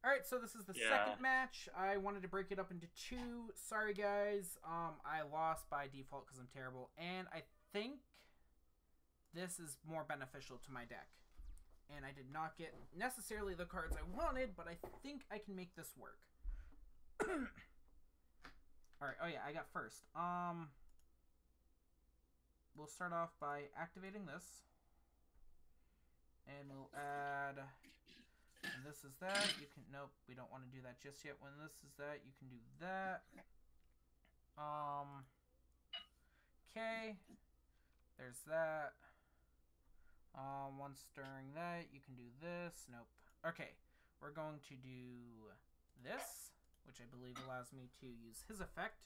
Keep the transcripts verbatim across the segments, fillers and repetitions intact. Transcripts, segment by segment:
Alright, so this is the Yeah. second match. I wanted to break it up into two. Sorry, guys. Um, I lost by default because I'm terrible. And I think this is more beneficial to my deck. And I did not get necessarily the cards I wanted, but I think I can make this work. Alright, oh yeah, I got first. Um, we'll start off by activating this. And we'll add... And this is that. You can... Nope, we don't want to do that just yet. When this is that, you can do that. Um... Okay. There's that. Um, once during that, you can do this. Nope. Okay. We're going to do this, which I believe allows me to use his effect.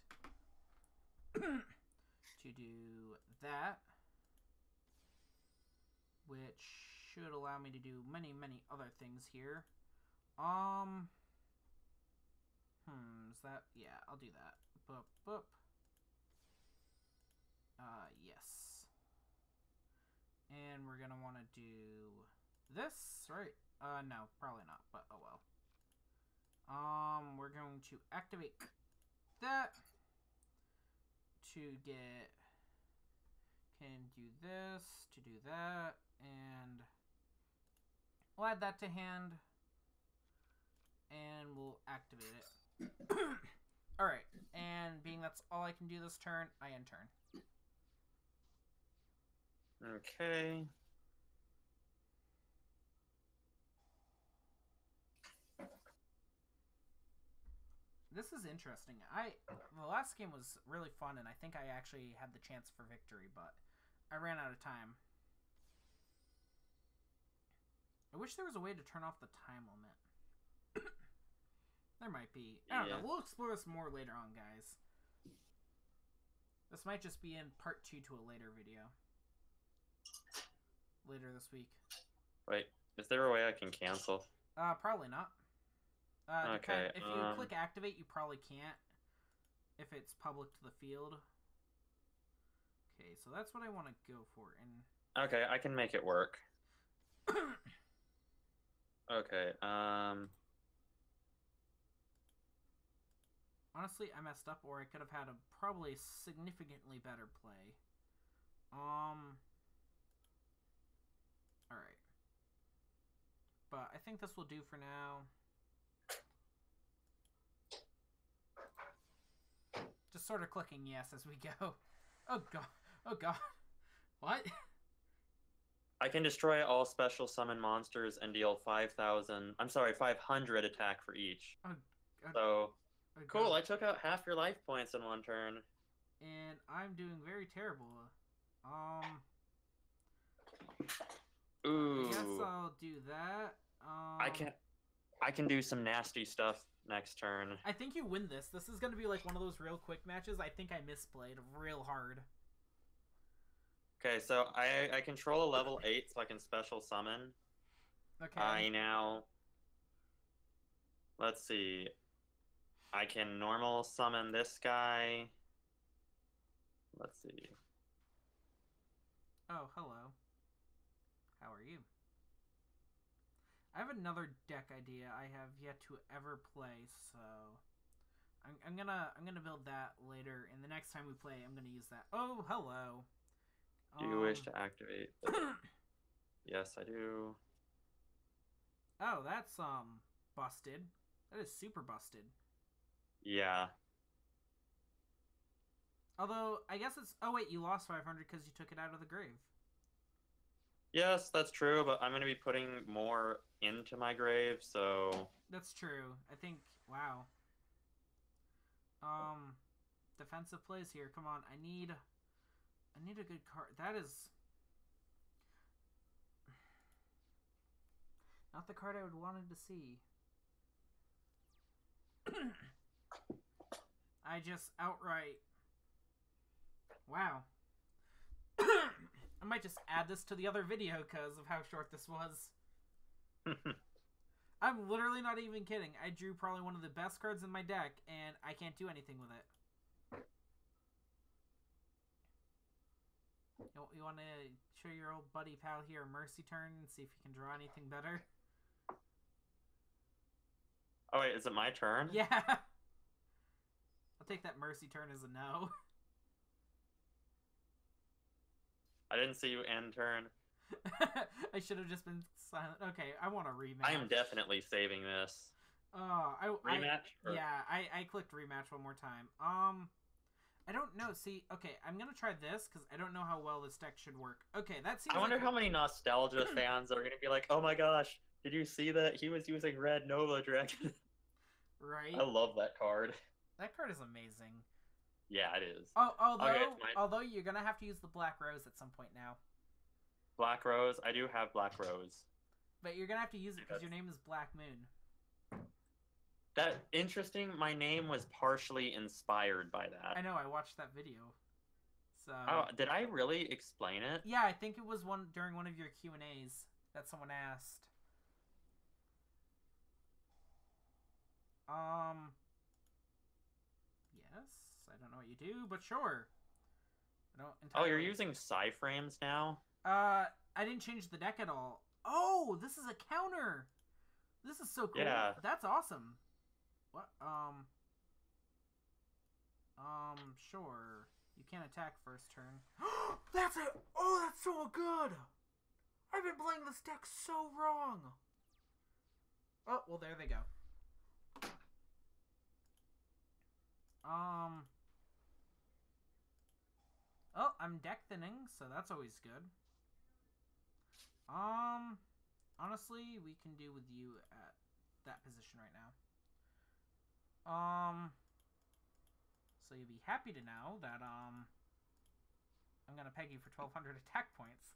To do that, which should allow me to do many, many other things here. Um, hmm, is that, yeah, I'll do that. Boop, boop. Uh, yes. And we're gonna want to do this, right? Uh, no, probably not, but oh well. Um, we're going to activate that to get, can do this, to do that, and we'll add that to hand, and we'll activate it. Alright, and being that's all I can do this turn, I end turn. Okay. This is interesting. I the last game was really fun, and I think I actually had the chance for victory, but I ran out of time. I wish there was a way to turn off the time limit. There might be. I don't Yeah. know. We'll explore this more later on, guys. This might just be in part two to a later video. Later this week. Wait, is there a way I can cancel? Uh, probably not. Uh, Okay, depend- if you um, click activate, you probably can't. If it's public to the field. Okay, so that's what I want to go for. And Okay, I can make it work. Okay, um... honestly, I messed up, or I could have had a probably significantly better play. Um... Alright. But I think this will do for now. Just sort of clicking yes as we go. Oh god. Oh god. What? I can destroy all special summon monsters and deal five thousand... I'm sorry, five hundred attack for each. Oh, oh, So, oh cool, god. I took out half your life points in one turn. And I'm doing very terrible. Um... Ooh. I guess I'll do that. Um, I can I can do some nasty stuff next turn. I think you win this. This is going to be like one of those real quick matches. I think I misplayed real hard. Okay, so I, I control a level eight, so I can special summon. Okay. I now... Let's see. I can normal summon this guy. Let's see. Oh, hello. How are you? I have another deck idea I have yet to ever play, so I'm, I'm gonna I'm gonna build that later. And the next time we play, I'm gonna use that. Oh, hello. Do you Um, wish to activate? Yes, I do. Oh, that's um busted. That is super busted. Yeah. Although I guess it's. Oh wait, you lost five hundred because you took it out of the grave. Yes, that's true, but I'm going to be putting more into my grave, so... That's true. I think. Wow. Um, defensive plays here. Come on, I need. I need a good card. That is not the card I would wanted to see. I just outright. Wow. I might just add this to the other video because of how short this was. I'm literally not even kidding. I drew probably one of the best cards in my deck, and I can't do anything with it. You, you want to show your old buddy pal here a mercy turn and see if you can draw anything better? Oh wait, is it my turn? Yeah. I'll take that mercy turn as a no. I didn't see you end turn. I should have just been silent. Okay, I want a rematch. I am definitely saving this. Oh, I rematch. I, or... Yeah, I I clicked rematch one more time. Um, I don't know. See, okay, I'm gonna try this because I don't know how well this deck should work. Okay, that seems. I wonder like how many nostalgia fans are gonna be like, "Oh my gosh, did you see that he was using Red Nova Dragon?" Right. I love that card. That card is amazing. Yeah, it is. Oh, although okay, my... although you're gonna have to use the Black Rose at some point now. Black Rose, I do have Black Rose. But you're gonna have to use it because your name is Black Moon. That interesting. My name was partially inspired by that. I know. I watched that video. So. Oh, did I really explain it? Yeah, I think it was one during one of your Q and A's that someone asked. Um. Yes, I don't know what you do, but sure. I don't. Entirely... Oh, you're using Psyframes now? Uh, I didn't change the deck at all. Oh, this is a counter. This is so cool. Yeah. That's awesome. What? Um. Um. Sure. You can't attack first turn. That's it. Oh, that's so good. I've been playing this deck so wrong. Oh, well, there they go. Um. Oh, I'm deck thinning, so that's always good. Um, honestly, we can do with you at that position right now. Um, so you'll be happy to know that, um, I'm gonna peg you for twelve hundred attack points.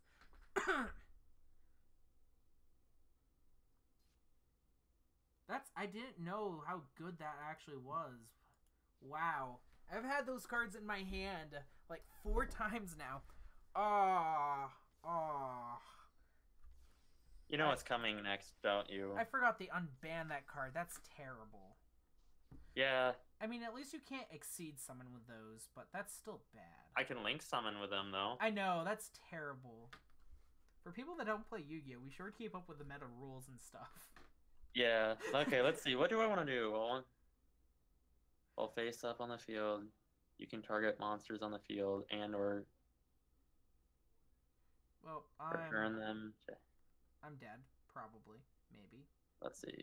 That's, I didn't know how good that actually was. Wow. I've had those cards in my hand like four times now. Ah, oh, ah. Oh. You know I, what's coming next, don't you? I forgot they unbanned that card. That's terrible. Yeah. I mean, at least you can't exceed summon with those, but that's still bad. I can link summon with them, though. I know, that's terrible. For people that don't play Yu-Gi-Oh, we sure keep up with the meta rules and stuff. Yeah. Okay, let's see. What do I want to do? I'll, I'll face up on the field. You can target monsters on the field and or... Well, I'm... return them to... I'm dead, probably, maybe. Let's see.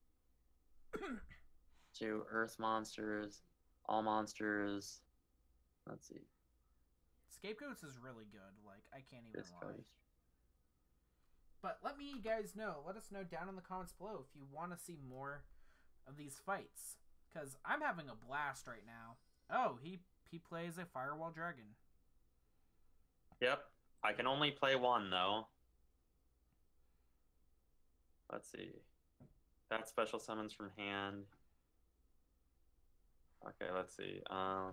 Two Earth monsters, all monsters. Let's see. Scapegoats is really good. Like, I can't even this lie. Coast. But let me guys know. Let us know down in the comments below if you want to see more of these fights. Because I'm having a blast right now. Oh, he, he plays a Firewall Dragon. Yep. I can only play one, though. Let's see. That special summons from hand. Okay, let's see. Uh,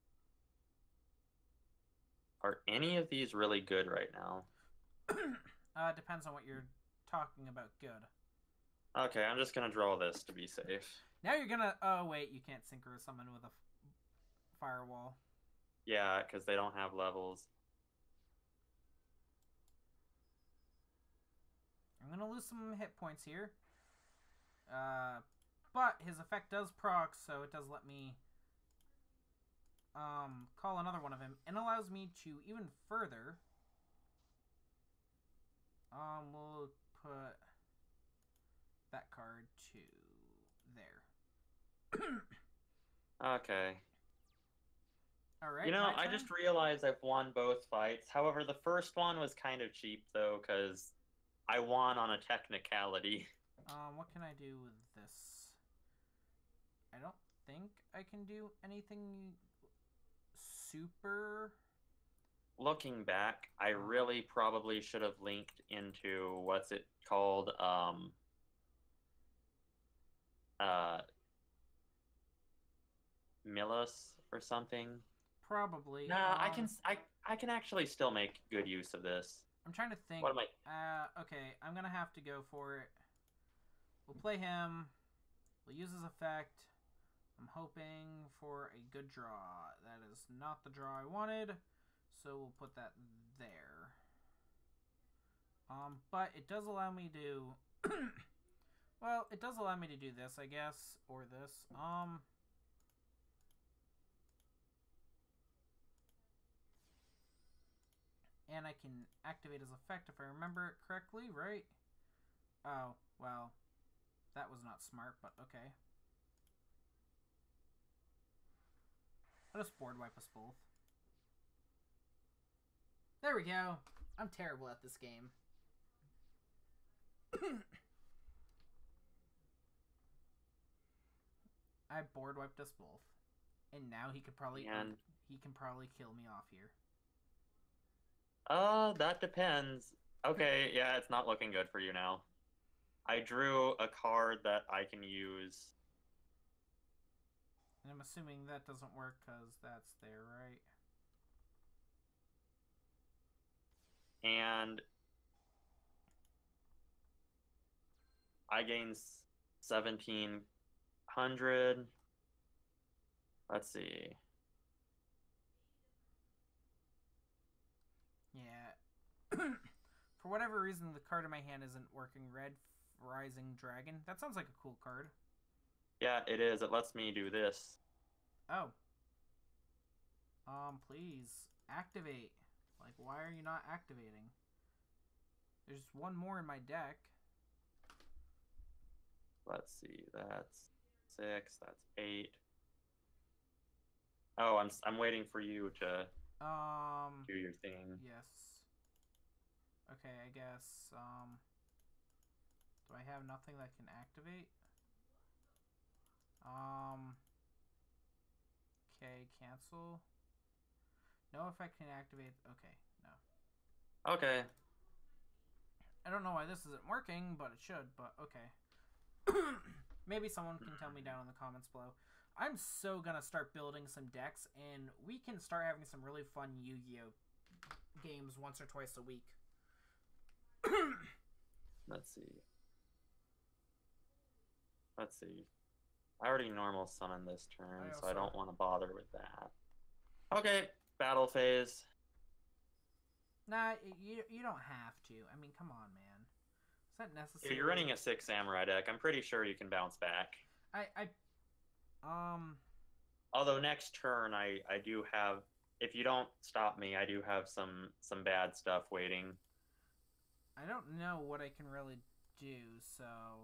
are any of these really good right now? uh, depends on what you're talking about good. Okay, I'm just going to draw this to be safe. Now you're going to... Oh, wait. You can't synchro summon with a Firewall. Yeah, because they don't have levels. I'm going to lose some hit points here. Uh, but his effect does proc, so it does let me um, call another one of him. And allows me to even further... Um, we'll put that card to there. Okay. Alright, you know, I just realized I've won both fights. However, the first one was kind of cheap, though, because... I won on a technicality. Um, what can I do with this? I don't think I can do anything super... Looking back, I really probably should have linked into, what's it called, um... Uh... Milos or something? Probably. Nah, um, I can, I, I can actually still make good use of this. I'm trying to think. What am I? Uh, okay, I'm gonna have to go for it. We'll play him. We'll use his effect. I'm hoping for a good draw. That is not the draw I wanted, so we'll put that there. Um, but it does allow me to Well, it does allow me to do this, I guess, or this. Um, and I can activate his effect if I remember it correctly, right? Oh, well, that was not smart, but okay. I'll just board wipe us both. There we go. I'm terrible at this game. I board wiped us both, and now he could probably And he can probably kill me off here. uh, that depends. Okay, yeah, it's not looking good for you now. I drew a card that I can use. And I'm assuming that doesn't work because that's there, right? And I gain seventeen hundred. Let's see. Yeah. For whatever reason, the card in my hand isn't working. Red Rising Dragon. That sounds like a cool card. Yeah, it is. It lets me do this. Oh. Um, please activate. Like, why are you not activating? There's one more in my deck. Let's see. That's six. That's eight. Oh, I'm I'm waiting for you to Um. do your thing. Yes. Okay, I guess. Um. Do I have nothing that can activate? Um. Okay, cancel. No effect can activate. Okay, no. Okay. I don't know why this isn't working, but it should, but okay. Maybe someone can tell me down in the comments below. I'm so gonna start building some decks, and we can start having some really fun Yu-Gi-Oh! Games once or twice a week. Let's see. Let's see. I already normal summoned this turn, I so I also- don't want to bother with that. Okay, battle phase. Nah, you, you don't have to. I mean, come on, man. Is that necessary? If you're running a six samurai deck, I'm pretty sure you can bounce back. I, I, um... Although next turn, I, I do have... If you don't stop me, I do have some, some bad stuff waiting. I don't know what I can really do, so...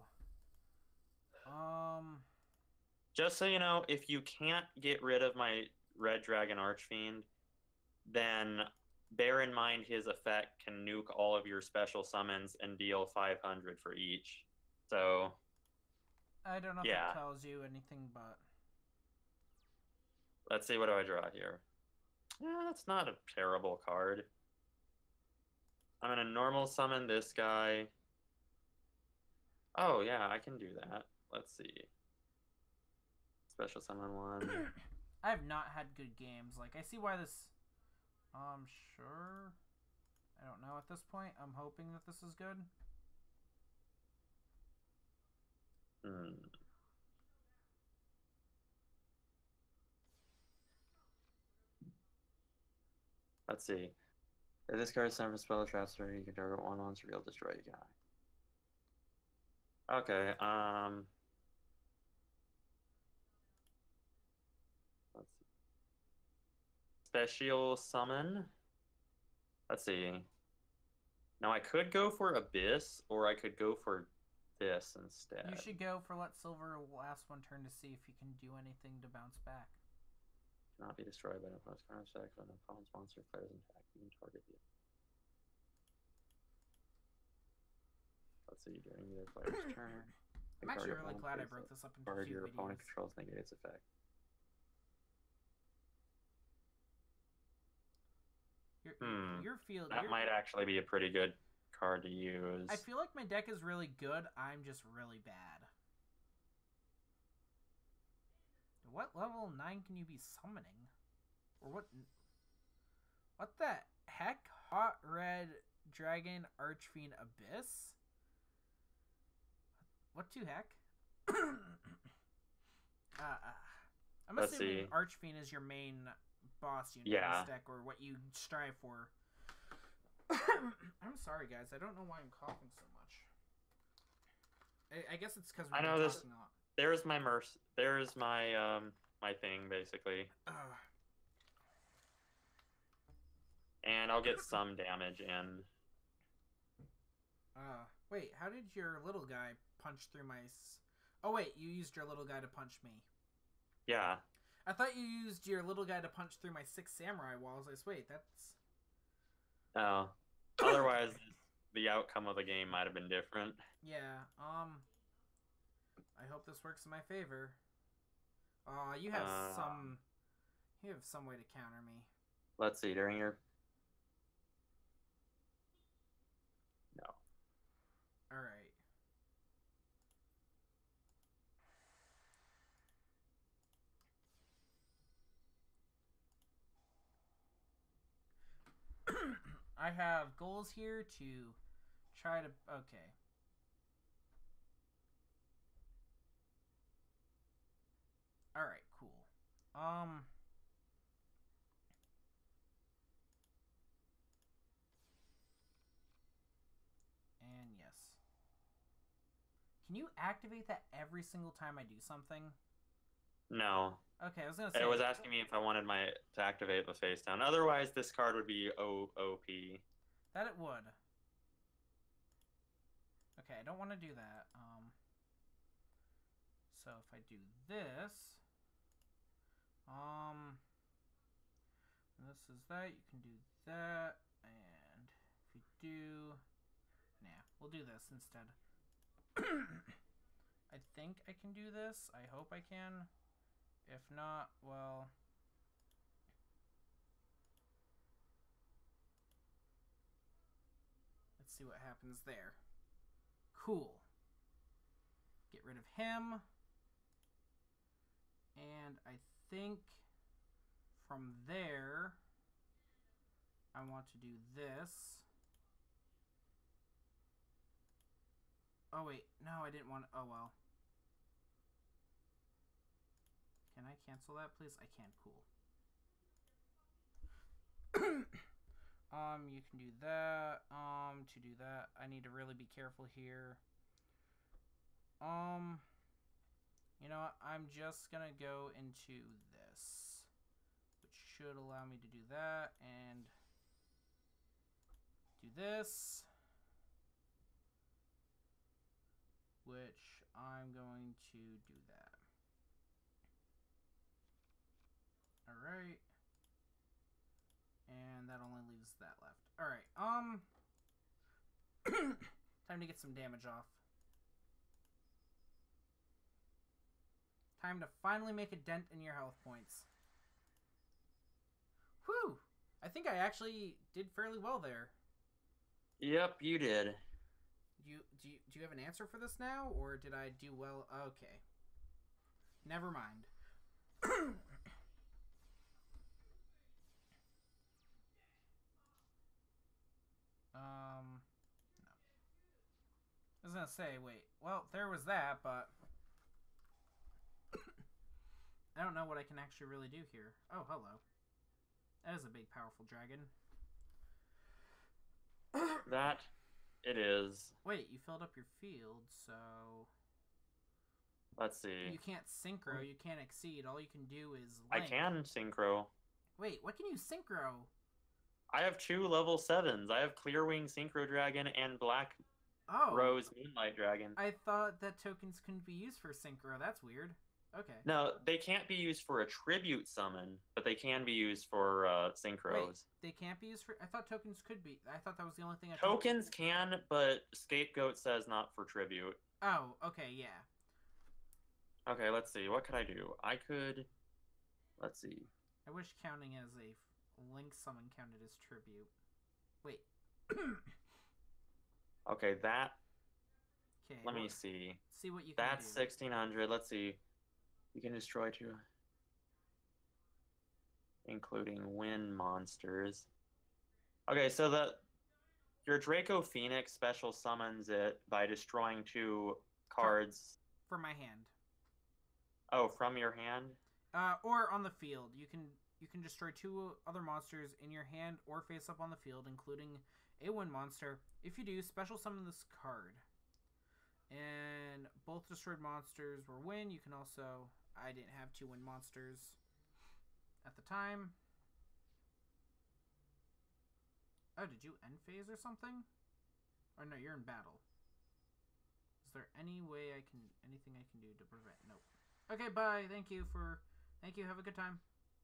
Um... Just so you know, if you can't get rid of my Red Dragon Archfiend, then bear in mind his effect can nuke all of your special summons and deal five hundred for each. So... I don't know if yeah. it tells you anything, but... Let's see, what do I draw here? Eh, that's not a terrible card. I'm going to normal summon this guy. Oh, yeah, I can do that. Let's see. Special summon one. I have not had good games. Like, I see why this... Um, sure. I don't know at this point. I'm hoping that this is good. Hmm. Let's see. If this card is sent for spell transfer, you can target one monster, you'll destroy a guy. Okay, um... let's see. Special summon. Let's see. Now I could go for Abyss, or I could go for this instead. You should go for Let Silver last one turn to see if you can do anything to bounce back. Cannot be destroyed by an opponent's counter attack when an opponent's monster declares an attack. You can target you. Let's see, during either player's turn. I'm actually really glad I broke this up into a Card few your opponent videos. controls negate its effect. Your, Hmm. your field... That your, might actually be a pretty good card to use. I feel like my deck is really good. I'm just really bad. What level nine can you be summoning? Or what? What the heck? Hot Red Dragon Archfiend Abyss? What to heck? uh, I'm Let's assuming see. Archfiend is your main boss unit Yeah. in this deck, or what you strive for. I'm sorry, guys. I don't know why I'm coughing so much. I, I guess it's because I we've know been this- talking a lot. There's my merc. There's my um my thing basically, Ugh. and I'll get some damage in. Uh, wait, how did your little guy punch through my... S oh, wait, you used your little guy to punch me. Yeah. I thought you used your little guy to punch through my six samurai walls. I was, wait, that's... Oh. Otherwise, the outcome of the game might have been different. Yeah, um... I hope this works in my favor. Aw, uh, you have Uh, some... You have some way to counter me. Let's see, during your... No. Alright. I have goals here to try to... Okay. Alright, cool. Um... And yes. Can you activate that every single time I do something? No. Okay, I was gonna say... It was asking me if I wanted my to activate the face down. Otherwise, this card would be O P. That it would. Okay, I don't want to do that. Um, so if I do this, um, this is that. You can do that, and if you do, nah, we'll do this instead. I think I can do this. I hope I can. If not, well. Let's see what happens there. Cool. Get rid of him. And I think from there, I want to do this. Oh, wait. No, I didn't want to. Oh, well. Can I cancel that, please? I can. Cool. Um, you can do that. Um, to do that, I need to really be careful here. Um, you know what? I'm just gonna go into this, which should allow me to do that, and do this, which I'm going to do that. Alright. And that only leaves that left. Alright, um... time to get some damage off. Time to finally make a dent in your health points. Whew! I think I actually did fairly well there. Yep, you did. Do you, do you, do you have an answer for this now? Or did I do well? Okay. Never mind. Um, no. I was gonna say, wait, well, there was that, but I don't know what I can actually really do here. Oh, hello. That is a big, powerful dragon. That, it is. Wait, you filled up your field, so... Let's see. You can't synchro, you can't exceed, all you can do is I link. can synchro. Wait, what can you synchro? I have two level sevens. I have Clearwing Synchro Dragon and Black Oh. Rose Moonlight Dragon. I thought that tokens couldn't be used for synchro. That's weird. Okay. No, they can't be used for a tribute summon, but they can be used for uh, synchros. Wait, they can't be used for... I thought tokens could be. I thought that was the only thing I... Tokens can, but Scapegoat says not for tribute. Oh, okay, yeah. Okay, let's see. What could I do? I could... Let's see. I wish counting as a link summon counted as tribute. Wait. Okay, that... Okay. Let well, me see. See what you can That's do. sixteen hundred. Let's see. You can destroy two... Including wind monsters. Okay, so the... Your Draco Phoenix special summons it by destroying two cards. For my hand. Oh, from your hand? Uh, or on the field. You can you can destroy two other monsters in your hand or face up on the field, including a wind monster. If you do, special summon this card. And both destroyed monsters were win. You can also... I didn't have two win monsters at the time. Oh, did you end phase or something? Or no, you're in battle. Is there any way I can... anything I can do to prevent... Nope. Okay, bye. Thank you for... Thank you. Have a good time.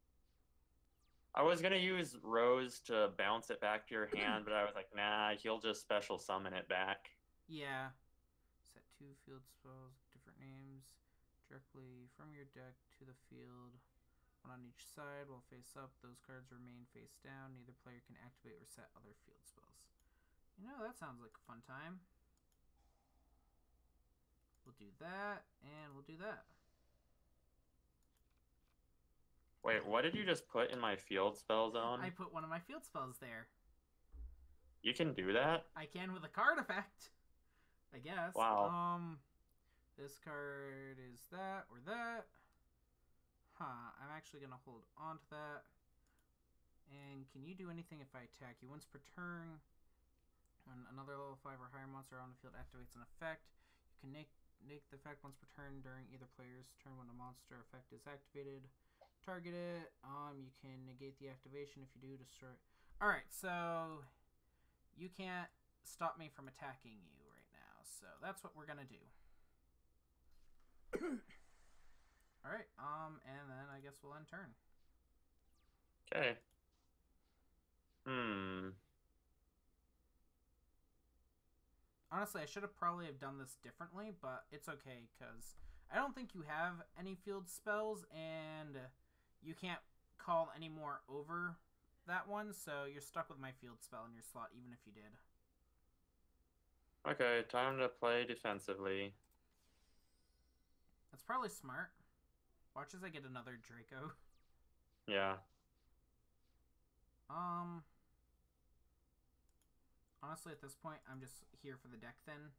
I was going to use Rose to bounce it back to your hand, but I was like, nah, he'll just special summon it back. Yeah. Set two field spells, different names, directly from your deck to the field. One on each side while face up. Those cards remain face down. Neither player can activate or set other field spells. You know, that sounds like a fun time. We'll do that, and we'll do that. Wait, what did you just put in my field spell zone? I put one of my field spells there. You can do that? I can with a card effect, I guess. Wow. Um, this card is that or that. Huh, I'm actually going to hold on to that. And can you do anything if I attack you? Once per turn, when another level five or higher monster on the field activates an effect, you can make, make the effect once per turn during either player's turn when a monster effect is activated. Target it. Um, you can negate the activation if you do. Destroy. All right, so you can't stop me from attacking you right now. So that's what we're gonna do. All right. Um, and then I guess we'll end turn. Okay. Hmm. Honestly, I should have probably have done this differently, but it's okay because I don't think you have any field spells and you can't call any more over that one, so you're stuck with my field spell in your slot, even if you did. Okay, time to play defensively. That's probably smart. Watch as I get another Draco. Yeah. Um. Honestly, at this point, I'm just here for the deck thin.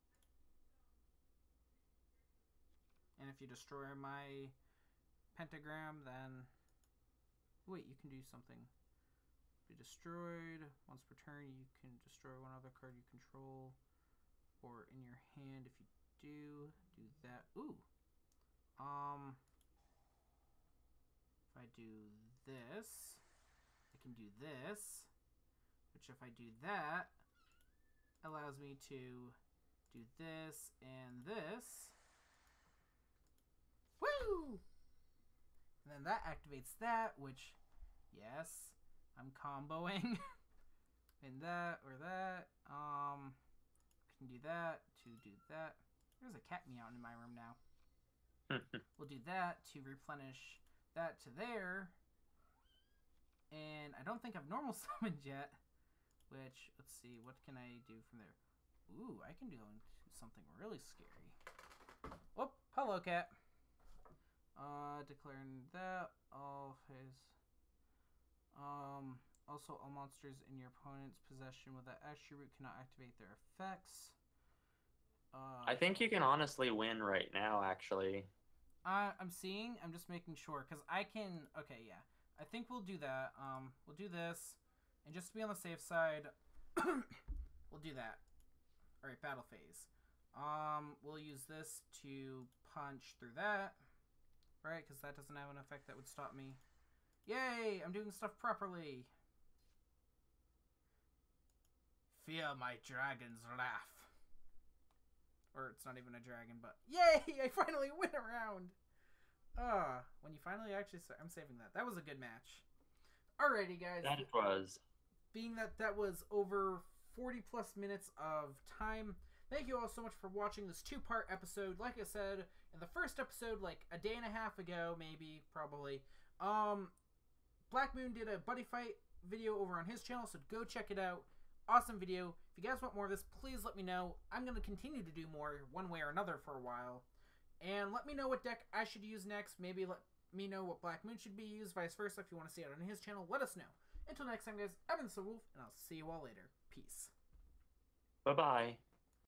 And if you destroy my pentagram, then... Wait, you can do something. Be destroyed. Once per turn, you can destroy one other card you control. Or in your hand, if you do, do that. Ooh. Um... If I do this, I can do this. Which if I do that, allows me to do this and this. Woo! And then that activates that, which, yes, I'm comboing. And that or that. Um, I can do that to do that. There's a cat meowing in my room now. We'll do that to replenish that to there. And I don't think I've normal summoned yet. Which, let's see, what can I do from there? Ooh, I can do something really scary. Whoop, hello, cat. Uh, declaring that all his... Um, also all monsters in your opponent's possession with that attribute cannot activate their effects. Uh, I think you can honestly win right now, actually. Uh, I'm seeing, I'm just making sure, because I can... Okay, yeah. I think we'll do that. Um, we'll do this. And just to be on the safe side, we'll do that. Alright, battle phase. Um, we'll use this to punch through that. Right, because that doesn't have an effect that would stop me. Yay! I'm doing stuff properly. Feel my dragon's laugh. Or it's not even a dragon, but... Yay! I finally win a round! Ah, uh, when you finally actually start... I'm saving that. That was a good match. Alrighty, guys. That it was. Being that that was over forty plus minutes of time, thank you all so much for watching this two-part episode. Like I said, in the first episode, like a day and a half ago, maybe, probably, um, Black Moon did a buddy fight video over on his channel, so go check it out. Awesome video. If you guys want more of this, please let me know. I'm going to continue to do more one way or another for a while. And let me know what deck I should use next. Maybe let me know what Black Moon should be used, vice versa. If you want to see it on his channel, let us know. Until next time, guys, I've been TheSilverWolf, and I'll see you all later. Peace. Bye-bye.